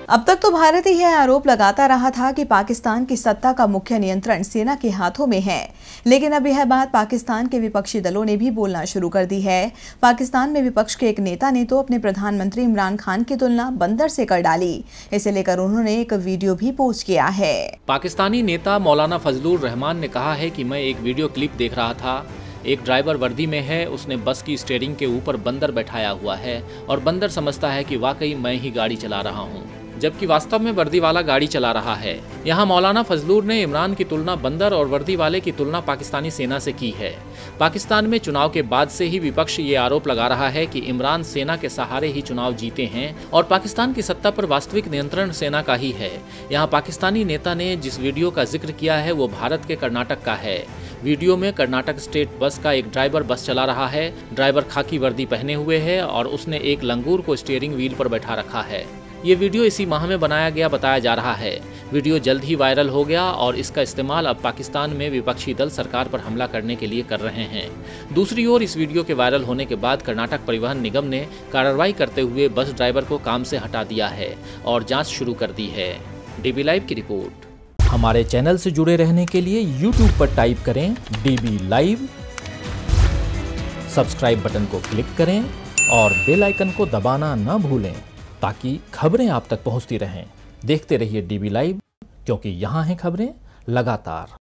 अब तक तो भारत ही यह आरोप लगाता रहा था कि पाकिस्तान की सत्ता का मुख्य नियंत्रण सेना के हाथों में है, लेकिन अब यह बात पाकिस्तान के विपक्षी दलों ने भी बोलना शुरू कर दी है। पाकिस्तान में विपक्ष के एक नेता ने तो अपने प्रधानमंत्री इमरान खान की तुलना बंदर से कर डाली। इसे लेकर उन्होंने एक वीडियो भी पोस्ट किया है। पाकिस्तानी नेता मौलाना फजलुर रहमान ने कहा है कि मैं एक वीडियो क्लिप देख रहा था, एक ड्राइवर वर्दी में है, उसने बस की स्टीयरिंग के ऊपर बंदर बैठाया हुआ है और बंदर समझता है कि वाकई मैं ही गाड़ी चला रहा हूँ, जबकि वास्तव में वर्दी वाला गाड़ी चला रहा है। यहाँ मौलाना फजलुर ने इमरान की तुलना बंदर और वर्दी वाले की तुलना पाकिस्तानी सेना से की है। पाकिस्तान में चुनाव के बाद से ही विपक्ष ये आरोप लगा रहा है कि इमरान सेना के सहारे ही चुनाव जीते हैं और पाकिस्तान की सत्ता पर वास्तविक नियंत्रण सेना का ही है। यहाँ पाकिस्तानी नेता ने जिस वीडियो का जिक्र किया है वो भारत के कर्नाटक का है। वीडियो में कर्नाटक स्टेट बस का एक ड्राइवर बस चला रहा है। ड्राइवर खाकी वर्दी पहने हुए है और उसने एक लंगूर को स्टीयरिंग व्हील पर बैठा रखा है। ये वीडियो इसी माह में बनाया गया बताया जा रहा है। वीडियो जल्द ही वायरल हो गया और इसका इस्तेमाल अब पाकिस्तान में विपक्षी दल सरकार पर हमला करने के लिए कर रहे हैं। दूसरी ओर इस वीडियो के वायरल होने के बाद कर्नाटक परिवहन निगम ने कार्रवाई करते हुए बस ड्राइवर को काम से हटा दिया है और जांच शुरू कर दी है। DB लाइव की रिपोर्ट। हमारे चैनल से जुड़े रहने के लिए YouTube पर टाइप करें DB लाइव, सब्सक्राइब बटन को क्लिक करें और बेल आइकन को दबाना न भूलें ताकि खबरें आप तक पहुंचती रहें। देखते रहिए DB लाइव, क्योंकि यहाँ हैं खबरें लगातार।